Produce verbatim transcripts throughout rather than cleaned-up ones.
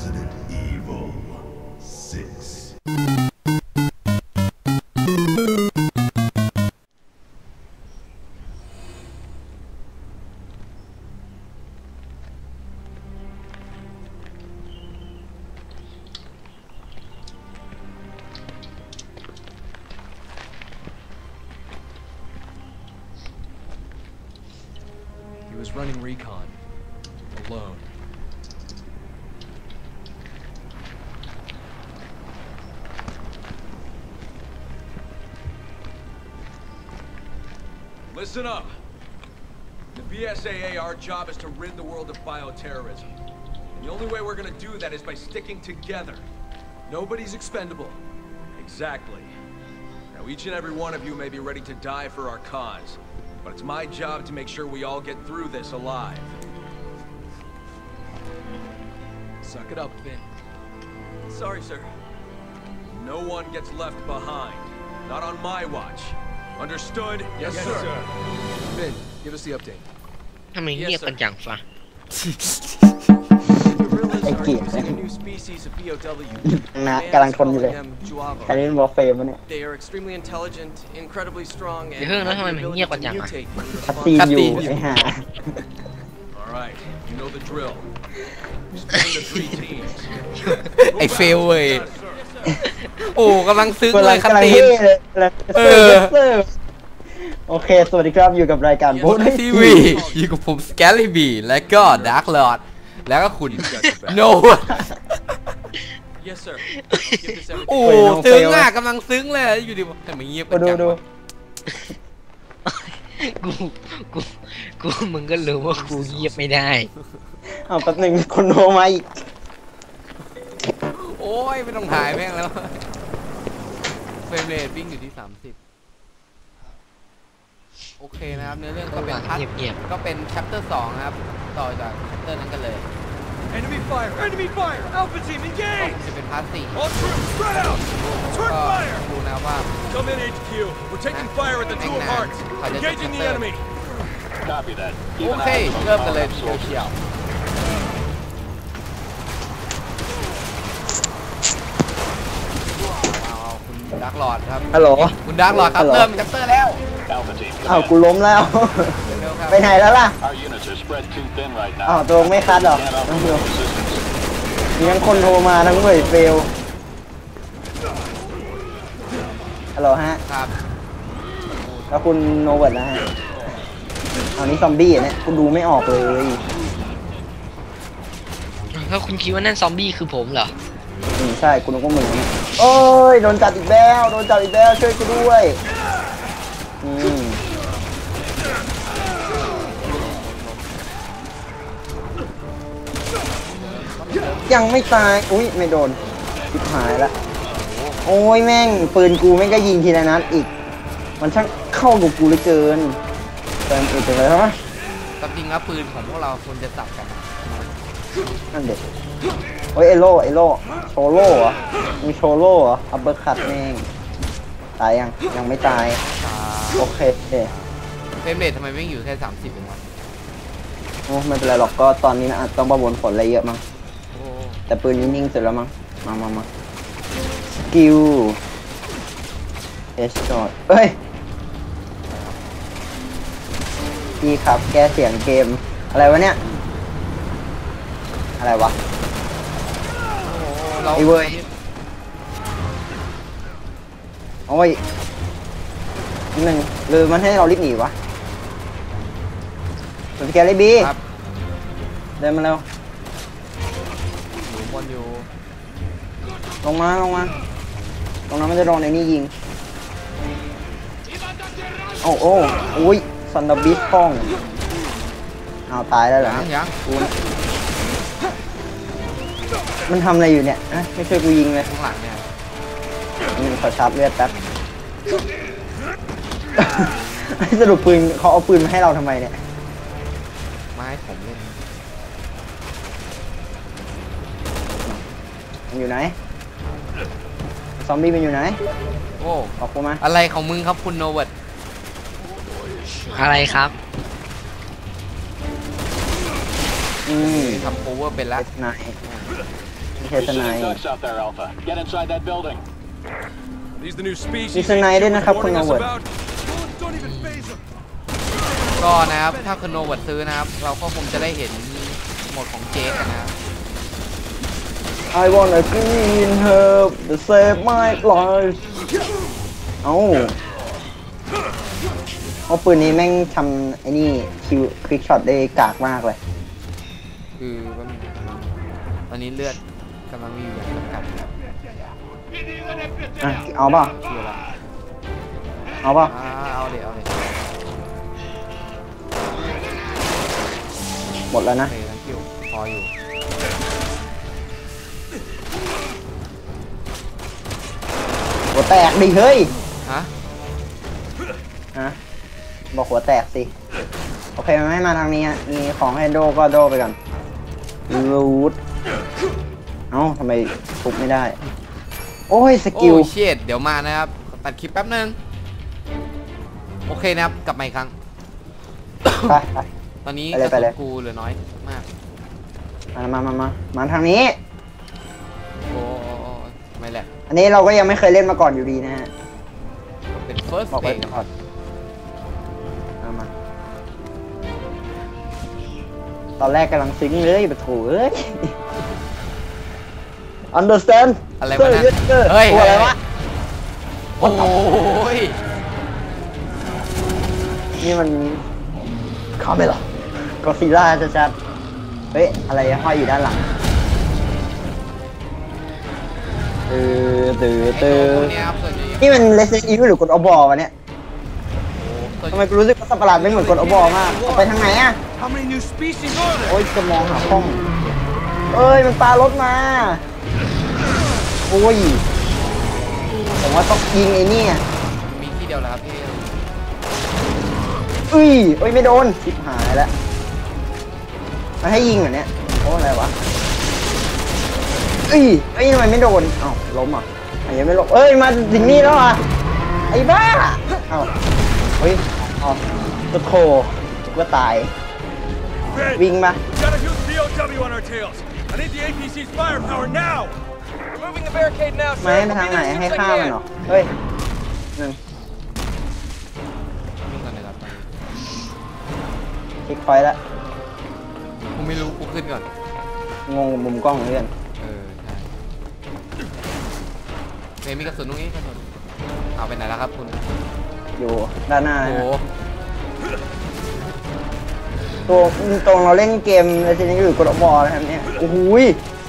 Resident Evil six. He was running recon alone. Listen up. The B S A A, our job is to rid the world of bioterrorism. And the only way we're gonna do that is by sticking together. Nobody's expendable. Exactly. Now each and every one of you may be ready to die for our cause, but it's my job to make sure we all get through this alive. Suck it up, Finn. Sorry, sir. No one gets left behind. Not on my watch. Understood? Yes, yes sir. sir. Finn, give us the update. ทำไมเงียบกันจังฟะไอ้เกียร์นะกำลังทนอยู่เลยใครเล่นวอลเฟมวะเนี่ย They are extremely intelligent, incredibly strong, เดี๋ยวเพิ่งนะทำไมมันเงียบกันจังอะคัดซีนอยู่ไอ้ห่า All right, you know the drill. Split into three teams. ไอ้เฟลเว้ยโอ้กำลังซึ้งเลยคัตกำลังตีเท่นเลยเอเอออโอเคสวัสดีครับอยู่กับรายการโบนทีวีอยู่กับผมสแกลลี่บีและก็ดาร์คลอร์ดแล้วก็คุณโน Yes sir. โอ้ซึ้งอ่ะกำลังซึ้งเลยอยู่ดีทำไมเงียบกันจังดูกูกูกูมึงก็รู้ว่ากูเงียบไม่ได้เอาแป๊บหนึงคนโทรมาอีกโอ้ยไม่ต้องถ่ายแม่งแล้วเฟรมเรทวิ่งอยู่ที่สามสิบโอเคนะครับเนื้อเรื่องก็เป็นพาร์ทเงียบก็เป็น chapter สองนะครับต่อจาก chapter นั้นกันเลย Enemy fire! Enemy fire! Alpha team ก็ engage! จะเป็นพาร์ทสี่ All troops spread out! ก็ Turn fire! ดูนะว่า Come in H Q. We're taking fire at the Two of Hearts. Engaging the enemy. Copy that. โอเคเริ่มกันเลยทีเดียวคุณดักหลอดครับฮัลโหลคุณดักหลอดครับฮัลโหลเริ่มแชปเตอร์แล้ว Alpha team. อ้าวกูล้มแล้วเร็วๆครับไปไหนแล้วล่ะ Our units are spread too thin right อ้าว now. ตัวไม่คัดหรอ Can't น้อง offer เดียว no assistance. มีทั้งคนโทรมาทั้งหน่วยเฟลฮัลโหลฮะครับแล้วคุณโนเวิร์ดนะฮะเอานี้ซอมบี้เนี่ยคุณดูไม่ออกเลยแล้วคุณคิดว่านั่นซอมบี้คือผมเหรออืมใช่คุณนึกว่ามึงโอ้ยโดนจับอีกแล้วโดนจับอีกแล้วช่วยกูด้วยอืมยังไม่ตายอุ้ยไม่โดนชิบหายละโอ้ยแม่งปืนกูแม่งก็ยิงทีละนัดอีกมันช่างเข้ากับกูเหลือเกินเติมอีกเลยใช่ไหมตามจริงแล้วปืนของพวกเราควรจะสับกันนั่นเด็กโอ้ยเอโล่เอโล่โชโล่เหรอมีโชโล่เหรออัปเปอร์คัตแม่งตายยังยังไม่ตายโอเคเอ๊ะเฟรมเรททำไมไม่อยู่แค่สามสิบเองวะโอ้ไม่เป็นไรหรอกก็ตอนนี้นะอาจต้องประมวลผลอะไรเยอะมั้งโอ้แต่ปืนนิ่งๆเสร็จแล้วมั้งมามามาสกิลเอสช็อตเอ้ยพี่ครับแก้เสียงเกมอะไรวะเนี่ยอะไรวะเราไอ้เว้ย โอ้ยนิดนึงหรือมันให้เรารีบหนีวะสแกนเลยบีครับเดินมาเร็วอยู่บนอยู่ลงมาลงมาตรงนั้นมันจะโดนไอ้นี่ยิงโอ้โอ้อุ้ยซันดาบิสป้องอ้าวตายแล้วเหรอยังยังกูนะมันทำอะไรอยู่เนี่ยฮะไม่ช่วยกูยิงเลยข้างหลังเนี่ยอืมขอชาร์จเลือดแป๊บ สรุปปืนเขาเอาปืนมาให้เราทำไมเนี่ยไมาให้ผมเล่นมันอยู่ไหนซอมบี้มันอยู่ไหนโอ้ออกกูมาอะไรของมึงครับคุณโนเวิร์ดอะไรครับอืมทำโอเวอร์เป็นแล้วไหนไม่ใช่ส You're ไน sitting ด์ ducks out there, Alpha. Get inside that building. These the new species. มีสไนด์ด้วยนะครับคุณ warning โน us เวิร์ด about? Bullets don't even phase them. ก็นะครับถ้าคุณโนเวิร์ดซื้อนะครับ เราก็คงจะได้เห็นหมดของเจสกันนะครับ I want a green herb to save my life เอ้าเอาปืนนี้แม่งทำไอ้นี่คิวควิกช็อตได้กากมากเลยคือว่ามีตอนนี้เลือดกำลังมีอยู่อย่างจำกัดครับอ่ะ เอาเปล่ะเชื่อละเอาเปล่ะอ่าเอาเดี๋ยวเอาเดี๋ยวหมดแล้วโอนะเคทั้งคิวพออยู่หัวแตกดิเฮ้ยฮะฮะบอกหัวแตกสิ โอเคมันไม่มาทางนี้ฮะมีของให้โดก็โดไปก่อนรูดเอ้าทำไมทุบไม่ได้ โอ้ยสโอ้กิลเชียดเดี๋ยวมานะครับตัดคลิปแป๊บนึงโอเคนะครับกลับมาอีกครั้งไปไปตอนนี้ไปเลยกระไปเลสุยนกูเหลือน้อยมากมามามามามาทางนี้โอ้ไม่แหละอันนี้เราก็ยังไม่เคยเล่นมาก่อนอยู่ดีนะฮะเป็น first บอกไว้ play ก่อนเอามา ตอนแรกกำลังซึ้งเลยปะโถเอ้ย understand อะไรวะนะ Sir, yes, sir เฮ้ยตัวอะไรวะโอ้ยนี่มันคาเมล่ากอซิล่าชัดๆเฮ้ย อะไรห้อยอยู่ด้านหลังเออตือไอ้ตืตัวอพวกเนี้ยครับส่วนใหญ่นี่มัน Resident Evil หรือกดอบอวะเนี่ยส่วนทำไมกูรู้สึกว่าสัตว์ประหลาดไม่เหมือนกดอบอมากเอาไปทางไหนอะ How many new species are there? โอ้ยจะมองหาห้อง เอ้ย มันปลารถมา โอ้ย ผมว่าต้องยิงไอ้นี่มีที่เดียวแล้วครับพี่อุ้ยเอ้ย ไม่โดนชิบหายแล้วมาให้ยิงเหรอเนี่ยโอ้อะไรวะเอ้ยเอ้ยทำไมไม่โดนเอ้าล้มอ่ะอ่ะยังไม่ล้มเอ้ย มาถึงนี่แล้วอ่ะ ไอ้บ้า เอ้าเฮ้ยอ๋อตัวโคก็ตาย Red, วิ่งมา got a huge B O W on our tails. I need the A P C's firepower now. Removing the barricade now, มาให้ไปทางไหนให้ฆ่ามันเหรอ เฮ้ยหนึ่งวิ่งก่อนเลยครับเช็คพอยต์ละกูไม่รู้กูขึ้นก่อนงงกับมุมกล้องเพื่อนเออใช่เฮ้ยมีกระสุนตรงนี้กระสุนเอาไปไหนแล้วครับคุณอยู่ด้านหน้าโอ้โหตัวตรงเราเล่นเกม Resident Evil กดบอลนะครับเนี่ยโอ้โหย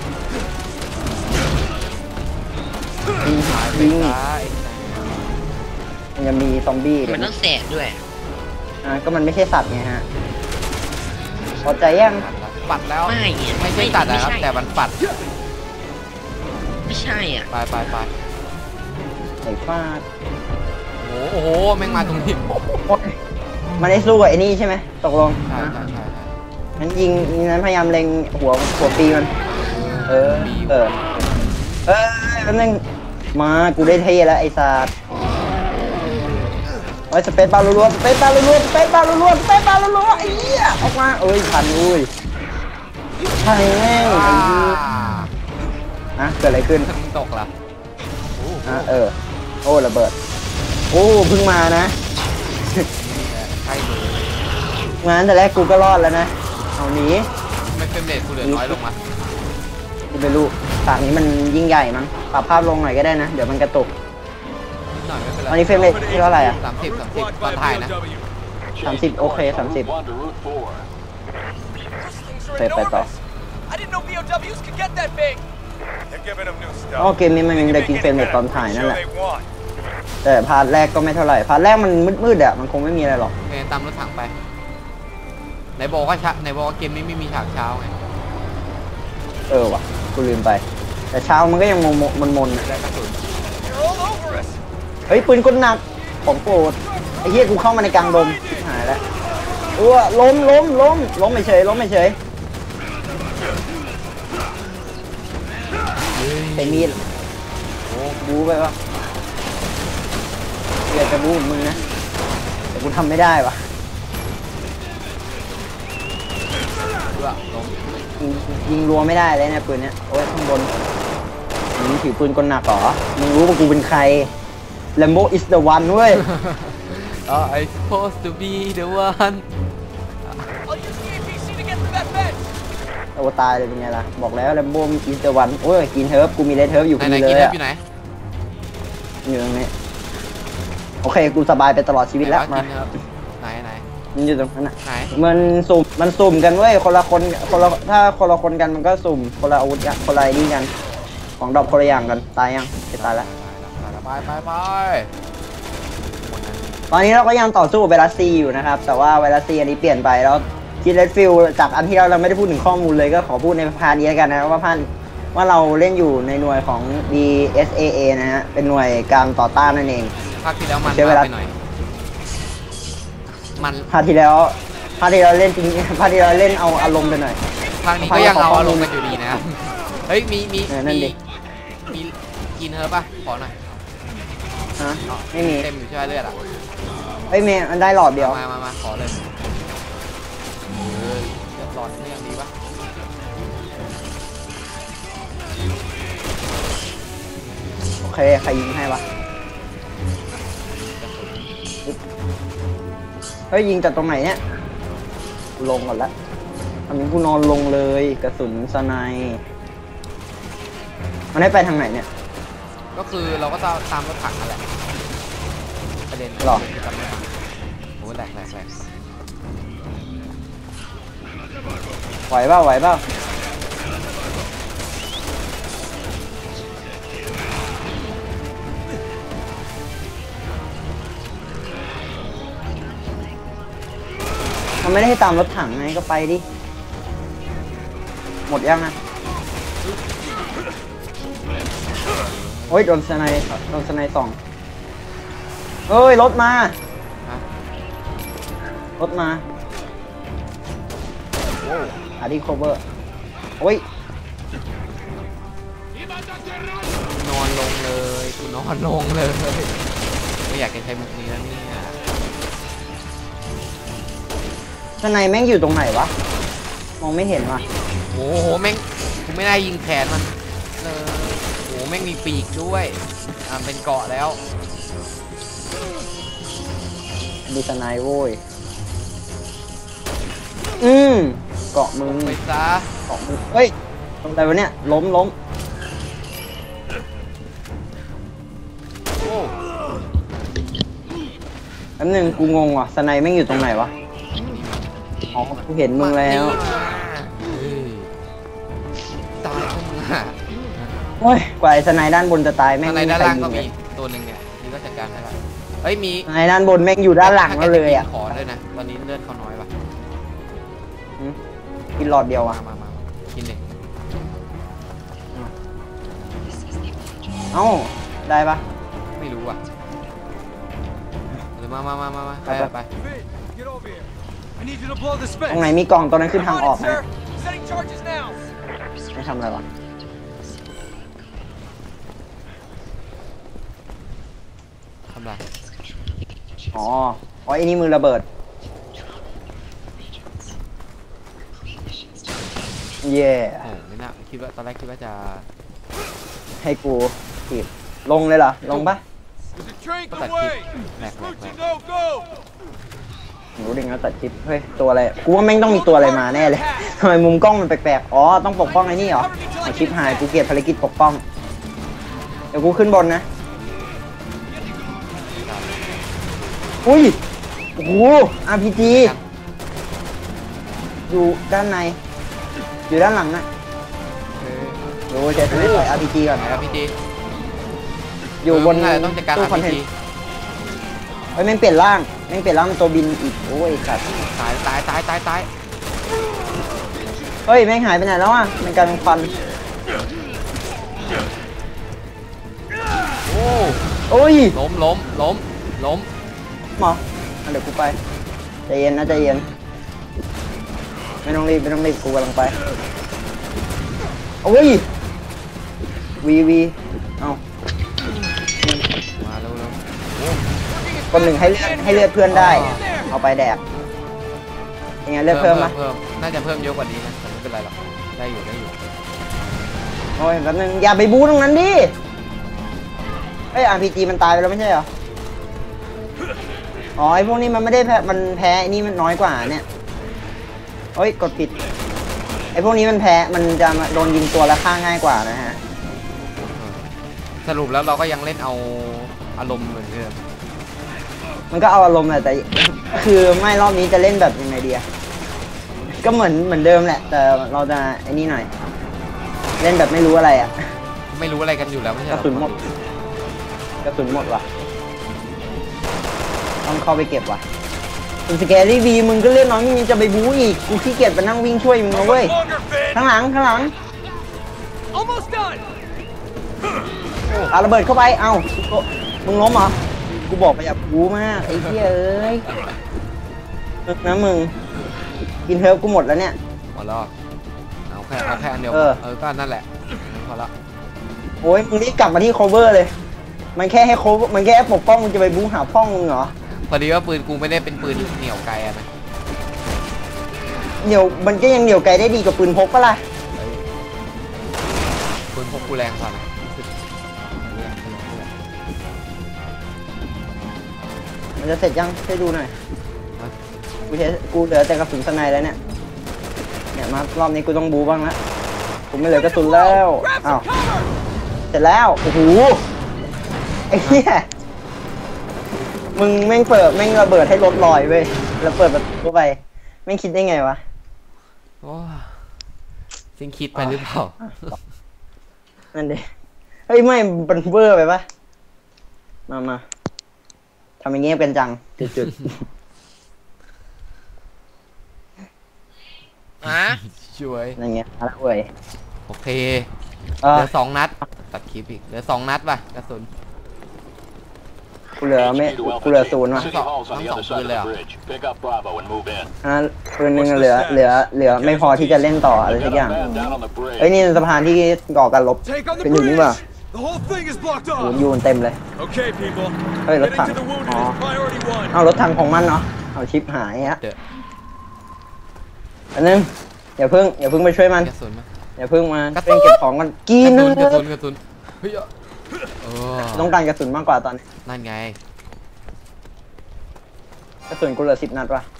ยิงหายไปยิงซ้ายมันยังมีซอมบี้มันต้องแสกด้วยอ่าก็มันไม่ใช่สัตว์ไงฮะพอใจยังปัดแล้วไม่เนี่ยไม่ใช่ตัดนะครับไม่ใช่แต่มันปัดไม่ใช่อ่ะไปไปไปไอ้ฟาดโอ้โหโอ้โหแม่งมาตรงนี้โอ๊ยมันได้สู้กับไอ้นี่ใช่ไหมตกลงใช่ใช่ใช่ใช่งั้นยิงนั้นพยายามเล็งหัวหัวปีมัน เออมีเออ เออแป๊บนึงมากูได้เท่แล้วไอ้สัตว์ไอ้สเปซบาร์รัวๆสเปซบาร์รัวๆสเปซบาร์รัวๆสเปซบาร์รัวๆไอ้เหี้ยออกมาเอ้ยทันอุ้ยใช่แม่งไอ้เหี้ยอ่ะเกิดอะไรขึ้นมึงตกเหรอโอ้โหอ่ะเออโอ้ระเบิดโอ้เพิ่งมานะใช่เลยงานแต่แรกกูก็รอดแล้วนะเอาหนีไม่เป็นเรทกูเหลือน้อยลงมากูไปรู้ฉากนี้มันยิ่งใหญ่มั้งปรับภาพลงหน่อยก็ได้นะเดี๋ยวมันกระตุกนิดหน่อยไม่เป็นไรตอนนี้เฟรมเรทที่เท่าไหร่อ่ะสามสิบสามสิบ Blocked ตอน by ถ่าย a นะ B O W. สามสิบโอเคสามสิบ Route one to Route four. Things are Pe- pe- enormous. I didn't know B O Ws could get that big. They're giving them new อ๋อ stuff. เกมนี้มันได้กินเฟรมเรทตอนถ่ายนั่นแหละ Show they want. แต่พาร์ทแรกก็ไม่เท่าไหร่พาร์ทแรกมันมืดๆอ่ะมันคงไม่มีอะไรหรอกโอเคตามรถถังไปไหนบอกว่าชะไหนบอกว่าเกมนี้ไม่มีฉากเช้าไงเออว่ะกูลืมไป แต่เช้ามันก็ยังมนมันมนๆอะได้กระสุน They're all over us. เฮ้ยปืนกลหนักของโปรดไอ้เหี้ยกูเข้ามาในกลางดมหายแล้วเออล้มล้มล้มล้มไม่เฉยล้มไม่เฉยใช้มีดโอ้บูไปวะเดี๋ยวจะบูมึงนะแต่กูทำไม่ได้วะด้วยล้มยิงยิงรัวไม่ได้เลยเนี่ยปืนเนี้ยโอ้ยข้างบนมึงถือปืนกลหนักเหรอมึงรู้ว่ากูเป็นใคร Lambo is the one เว้ยอ๋อ I supposed to be the one I'll use the A P C to get to that bench. โอ้ตายเลยเป็นไงล่ะบอกแล้ว Lambo is the one โอ้ยกินเทิร์ฟกูมีเลเทิร์ฟอยู่ไหนกูไหนมีกินเลยเทปอะอยู่ไหนอยู่ตรงนี้โอเคกูสบายไปตลอดชีวิตแล้วไหนมากินเทปไหนไหนมันอยู่ตรงนั้นน่ะไหนมันสุ่มมันสุ่มกันเว้ยคนละคนคนละถ้าคนละคนกันมันก็สุ่มคนละอาวุธกันคนละไอ้นี่กันของดอกคนละอย่างกันตายยังจะตายแล้วไปไปไปตอนนี้เราก็ยังต่อสู้กับไวรัสซีอยู่นะครับแต่ว่าไวรัสซีอันนี้เปลี่ยนไปแล้วคิดเลดฟิลจากอันที่เราเราไม่ได้พูดถึงข้อมูลเลยก็ขอพูดในพาร์ทนี้แล้วกันนะว่าพาร์ทว่าเราเล่นอยู่ในหน่วยของ ดี เอส เอ เอ นะฮะเป็นหน่วยการต่อต้านนั่นเองภาคที่แล้วมันใช้เวลามากไปหน่อยมันพาร์ทที่แล้วพาร์ทที่เราเล่นจริงพาร์ทที่เราเล่นเอาอารมณ์ไปหน่อยภาคนี้ก็ยังเอาอารมณ์กันอยู่ดีนะเฮ้ยมีมีเออนั่นมีดิมีกินเทปป่ะขอหน่อยฮะไม่มีเต็มอยู่ใช่ไหมเลือดอ่ะเฮ้ยเมย์มันได้หลอดเดียวมามามาขอเลยเออเลือดร้อนนี่ยังดีปะโอเคใครยิงให้วะเฮ้ยยิงจากตรงไหนเนี่ยกูลงก่อนละทำนี้กูนอนลงเลยกระสุนสไนป์มันให้ไปทางไหนเนี่ยก็คือเราก็ตามตามรถถังนั่นแหละประเด็นหรอจำไม่ได้โอ้แหลกแหลกแหลกไหวเปล่าไหวเปล่ามันไม่ได้ให้ตามรถถังไงก็ไปดิ หมดยังอ่ะโอ้ยโดนสไนด์โดนสไนด์สองเฮ้ย รถมาฮะรถมาอาร์ดี้โคเวอร์โอ้ยนอนลงเลยกูนอนลงเลยไม่อยากจะใช้มุกนี้แล้วเนี่ยสไนด์แม่งอยู่ตรงไหนวะ มองไม่เห็นว่ะโอ้โหแม่งกูไม่ได้ยิงแขนมันเลยโอ้โหแม่งมีปีกด้วยอ่าเป็นเกาะแล้วดูสไนด์โว้ย อืมเกาะมึงไปซะเกาะมึงเฮ้ยตรงไหนวะเนี่ย ล้มล้มโอ้แป๊บนึงกูงงว่ะสไนด์แม่งอยู่ตรงไหนวะ อ๋อ กูเห็นมึงแล้วเฮ้ยตายพวกมึงอ่ะโอ้ย กว่าไอ้สไนด์ด้านบนจะตายแม่งข้างในด้านใครล่างก็ยิมีเลยตัวหนึ่งเนี่ยนี่ก็จัดการได้ละเฮ้ยมีสไนด์ด้านบนแม่งอยู่ด้านหลังเราเลยอ่ะขอด้วยนะตอนนี้เลือดเขาน้อยป่ะอืมกินหลอดเดียวมาอ่ะมามากินเลยเอ้า ได้ปะไม่รู้อ่ะหรือมามามามามาไปไปไป Get over here. I need you to blow this bench. ตรงไหนมีกล่องตรงนั้นคือทาง Come อ on อก in, นะ sir. Setting charges now. ไม่ทำอะไรวะทำไรอ๋ออ๋อไอ้นี่มือระเบิด เย่โอ้ไม่น่าคิดว่าตอนแรกคิดว่าจะให้กูถีบลงเลยเหรอ ลงปะ There's a train ก็ตัดคลิป away. แหลกแหลกแหล Smoochie, ก go, go. รู้ดิงั้นตัดคลิป เฮ้ย ตัวอะไร กูว่าแม่งต้องมีตัวอะไรมาแน่เลย ทำไมมุมกล้องมันแปลกๆ อ๋อ ต้องปกป้องไอ้นี่เหรอเอาคลิปหาย กูเกลียดภารกิจปกป้อง เดี๋ยวกูขึ้นบนนะ อุ้ย โอ้โห อาร์ พี จี อยู่ด้านใน อยู่ด้านหลังนะเออดูเจะทำให้ปล่อย อาร์ พี จี ก่อนไหนครับพี่จีอยู่บนเออต้องจัดการตู้อาร์คอนพีเทนจีต์เฮ้ยแม่งเปลี่ยนร่างแม่งเปลี่ยนร่างเป็นตัวบินอีก โอ้ยสัตว์ตายตายตายตายตายเฮ้ยแม่งหายไปไหนแล้วอ่ะมันกลายเป็นควันโอ้โอ้ยล้มล้มล้มล้มหมออ่ะเดี๋ยวกูไปใจเย็นนะใจเย็น ไม่ต้องรีบไม่ต้องรีบกูกำลังไปโอ้ยวีวีเอ้ามาเร็วเร็วคนหนึ่งให้เลือดให้เลือดเพื่อนได้ เอาไปแดกยังไงเลือกเพิ่มปะเพิ่มน่าจะเพิ่มเยอะกว่านี้นะแต่ไม่เป็นไรหรอกได้อยู่ได้อยู่โอ้ยแป๊บนึงอย่าไปบู๊ตรงนั้นดิเอ้ย อาร์ พี จี มันตายไปแล้วไม่ใช่เหรออ๋อไอพวกนี้มันไม่ได้แพ้มันแพ้ไอ้นี่มันน้อยกว่าเนี่ยเฮ้ยกดผิดไอพวกนี้มันแพ้มันจะโดนยิงตัวละฆ่าง่ายกว่านะฮะสรุปแล้วเราก็ยังเล่นเอาอารมณ์เหมือนเดิมมันก็เอาอารมณ์แหละแต่คือไม่รอบนี้จะเล่นแบบยังไงดีอะก็เหมือนเหมือนเดิมแหละ แต่เราจะไอ้นี่หน่อย เล่นแบบไม่รู้อะไรอะไม่รู้อะไรกันอยู่แล้วไม่ใช่กหรระอสุนหมดกระสุนหมดว่ะต้องเข้าไปเก็บว่ะคุณสแกรี่วีมึงก็เล่นน้อยมึงจะไปบู๊อีกกูขี้เกียจไปนั่งวิ่งช่วยมึงนะเว้ย Longer, Finn. ข้างหลังข้างหลัง Almost done. เอาระเบิดเข้าไปเอ้ามึงล้มเหรอกูบอกไปอย่าบู๊มากไอ้เหี้ยเอ้ยนึกนะมึงกินเทิร์ฟกูหมดแล้วเนี่ยหมดแล้วเอาแค่เอาแค่อันเดียวเออเออก็นั่นแหละพอละโอ้ยมึงรีบกลับมาที่ cover เลย มันแค่ให้ cover มันแค่ให้ปกป้องมึงจะไปบู๊หาพ่องมึงเหรอพอดีว่าปืนกูไม่ได้เป็นปืนเหนี่ยวไกลอะนะเหนียวมันก็ยังเหนียวไกลได้ดีกว่าปืนพกปะล่ะเอ้ยปืนพกกูแรงกว่านะรู้สึกแรงแรงมันจะเสร็จยังช่วยดูหน่อยกูเห็นกูเหลือแต่กระสุนสไนแล้วเนี่ยเนี่ยมารอบนี้กูต้องบู๊บ้างละกูไม่เหลือกระสุนแล้วอ้าวเสร็จแล้วโอ้โหไอ้เหี้ยมึงแม่งเปิดแม่งระเบิดให้รถลอยเว้ยแล้วเปิดประตูไปแม่งคิดได้ไงวะโอ้ซิงคิดไปหรือเปล่านั่นดิเฮ้ยไม่มันเวอร์ไปปะมามาทำอย่างเงี้ยเป็นจังจุดฮะช่วยๆนั่นไงอะไรเว้ยโอเคเอเหอลือสองนัดตัดคลิปอีกเหลือสองนัดป่ะกระสุนกูเหลือไม่ H Q to กูเหลือ Alpha ศูนย์ Team. ว่ะ City Hall's on the other side of the Song bridge. Pick up Bravo and move in. อ่ะปืนหนึงเหลือเหลือเหลือไม่พอที่จะเล่นต่ออะไร We've สัก got อย่าง a man down on the bridge. เอ้ยนี่สะพานที่ก่อการลบ Take on the เป็นอยู่นี่ bridge. ป่ะ The whole thing is blocked โห off. ยูนเต็มเลย Okay, people. Hey, let's Getting to talk. the wounded Aw. is priority one. เอารถถังของมันเนาะเอาชิปหายฮะเดี๋ยวอันนึงอย่าเพิ่งอย่าเพิ่งไปช่วยมันกระสุนมาอย่าเพิ่งมากระสุนเร่งเก็บของกันกินกระนะสุนกระสุนกระสุนเฮ้ยเออต้องการกระสุนมากกว่าตอนนี้นั่นไงกระสุนกูเหลือสิบนัดว่ะ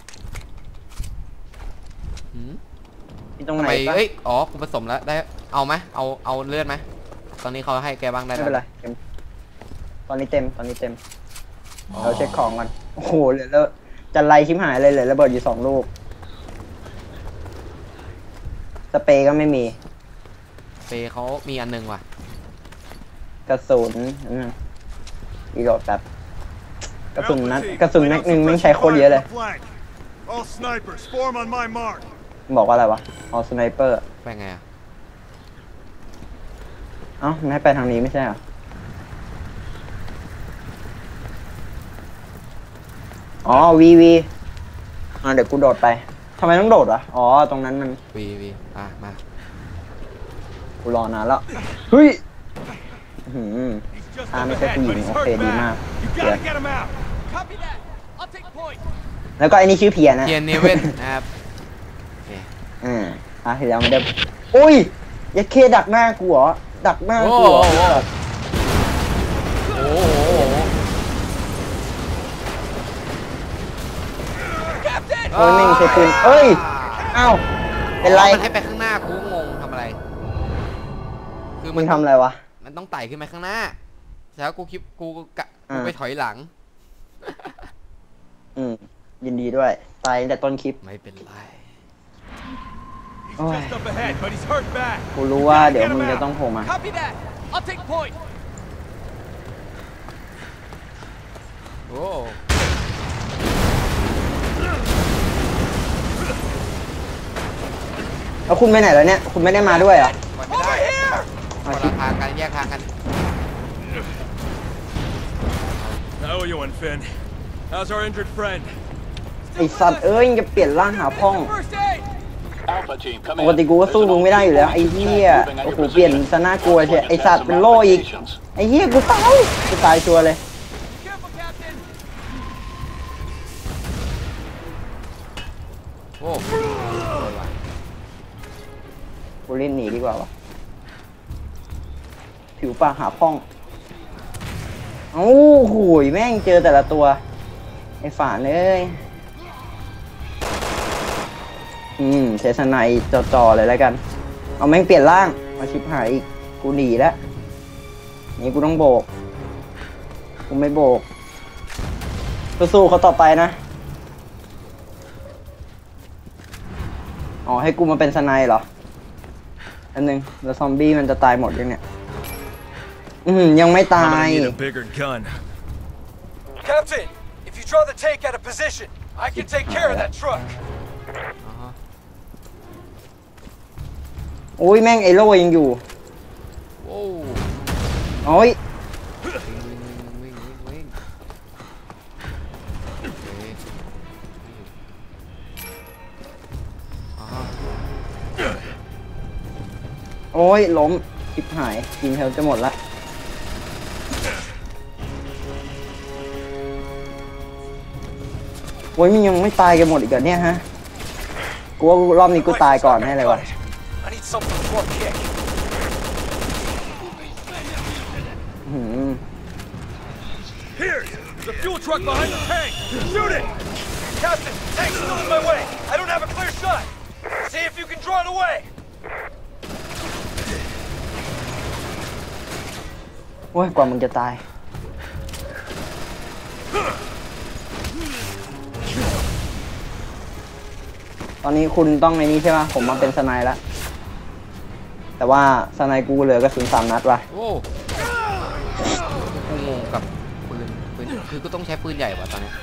หืมที่ตรงทำไหนไมปะเอ้ยอ๋อกูผสมแล้วได้เอาไหมเอาเอาเลือดไหมตอนนี้เขาให้แกบ้างได้ไม่เป็นไรเต็มตอนนี้เต็มตอนนี้เต็มอ๋อเราเช็คของก่อนโอ้โหเหลือแล้วจะไล่ชิมหายเลยเหลือระเบิดอยู่สองลูกสเปรย์ก็ไม่มีเปย์เขามีอันหนึงว่ะกระสุนอันนั้นอีโหลดแบบกระสุนนัดกระสุนแม็กนึงไม่งใช้โคตรเยอะเลย All snipers, form on my mark. บอกว่าอะไรวะออสไนเปอร์ไปไงอ่ะเอ้ามันให้ไปทางนี้ไม่ใช่เหรออ๋อวีวีอ่าเดี๋ยวกูโดดไปทำไมต้องโดดวะอ๋อตรงนั้นมันวีวีอ่ะมากูรอนานแล้วเฮ้ยอื้อหือ He's just Ah, up may ahead, tayo but yun. he's Okay, hurt di bad. na. You gotta Yeah. get him out. Copy that. I'll take point. แล้วก็ไอ้นี่ชื่อเพียนะเทียนเนเว่นนะครับโอเคอ่าอ่ะทีแล้วมันได้อุ้ยยัดเคดักหน้ากูเหรอดักหน้าโอ้กูโหเหรอโอ้โหโอ้โห Captain! โอ้ยแม่งใช้ปืนเอ้ยอ้าวเป็นไรมันให้ไปข้างหน้ากูงงทำอะไร คือมึมันงทำอะไรวะมันต้องไต่ขึ้นไปข้างหน้าแล้วกูคิดกูกะกูอ่าไปถอยหลังอืมยินดีด้วยตายตั้งแต่ต้นคลิปไม่เป็นไร He's just up ahead, but he's hurt bad. กูรู้ว่าเดี๋ยวมึงจะต้องโผล่มา Copy that. I'll take point. โอ้แล้วคุณไปไหนแล้วเนี่ยคุณไม่ได้มาด้วยเหรอไปไม่ได้ Over here! คเอานชิละทางกันแยกทางกัน How are you, Finn? How's our injured friend? ไอสัตว์เอ้ยจะเปลี่ยนร่างหาพ่อง First aid. Alpha team, come ปกติ in. กูก็สู้มึงไม่ได้อยู่แล้วไอ้เหี้ยโอ้โหเปลี่ยนซะน่ากลัวใช่ไอสัตว์เป็นโล่อีกไอ้เหี้ยกูตายกูตายชัวร์เลย Careful, Captain. โอ้อ้โหกูเล่นหนีดีกว่าวะผิวปากหาพ่องเอ้าโหยแม่งเจอแต่ละตัวไอ้ฝาเลยอืมเซสไนจอๆเลยแล้วกันเอาแม่งเปลี่ยนร่างมาชิบหายอีกกูหนีแล้วนี่กูต้องโบกกูไม่โบกสู้ๆเขาต่อไปนะอ๋อให้กูมาเป็นสไนเหรออันนึงแล้วซอมบี้มันจะตายหมดยังเนี่ยอืมยังไม่ตาย I'm gonna need a bigger gun. Captain, if you draw the tank out of position, I can take care of that truck. โอ้ยแม่งไอโร่ยังอยู่โอ้โอ้ยวิ่งวิ่งวิ่งวิ่งโอเคอ่าฮะโอ้ยล้มชิบหายกินเทลจะหมดละโอ้ยมันยังไม่ตายกันหมดอีกเหรอเนี่ยฮะกูว่ารอบนี้กูตายก่อนแน่เลยวะ I need something for a kick. หืม Here! There's a fuel truck behind the tank! Shoot it! Captain, the tank's still in my way. I don't have a clear shot. See if you can draw it away. โอ้ยกว่ามึงจะตายตอนนี้คุณต้องในนี้ใช่ไหมผมมาเป็นสไนแล้วแต่ว่าสไนกูเหลือกระสุนสามนัดว่ะโอ้กูงงกับปืนปืนคือก็ต้องใช้ปืนใหญ่ว่ะตอนนี้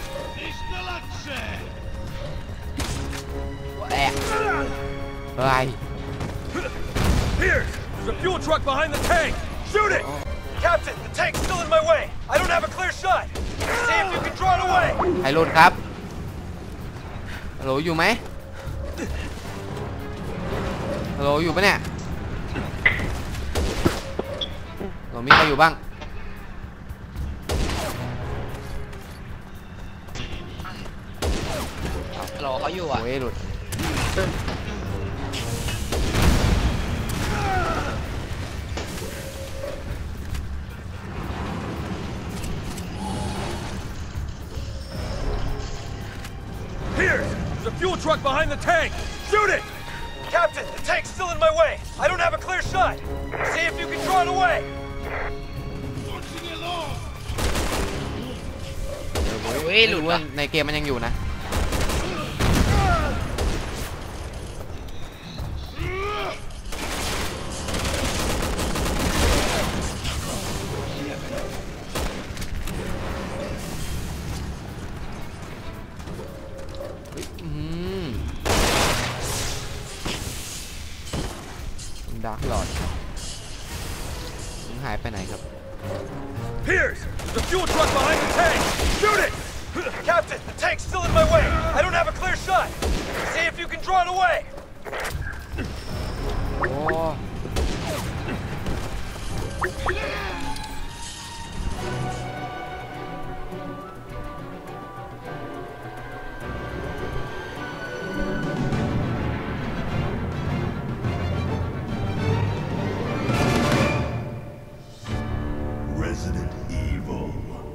แอะอะไร Here! There's a fuel truck behind the tank! Shoot it! Captain, the tank's still in my way. I don't have a clear shot. See if you can draw it away. ไฮโลดครับฮัลโหลอยู่ไหมฮัลโหลอยู่ปะเนี่ยฮัลโหลมีใครอยู่บ้างรอเขาอยู่อ่ะโอ้ยหลุด Here! There's a fuel truck behind the tank! Shoot it! Captain, the tank's still in my way. I don't have a clear shot. See if you can draw it away. เฮ้ยหลุดไม่รู้ว่ะว่าในเกมมันยังอยู่นะ อืมดาร์กหลอดมึงหายไปไหนครับ Pierce! There's a fuel truck behind the tank! Shoot it! Captain, the tank's still in my way. I don't have a clear shot. See if you can draw it away. โอ้ Resident Evil.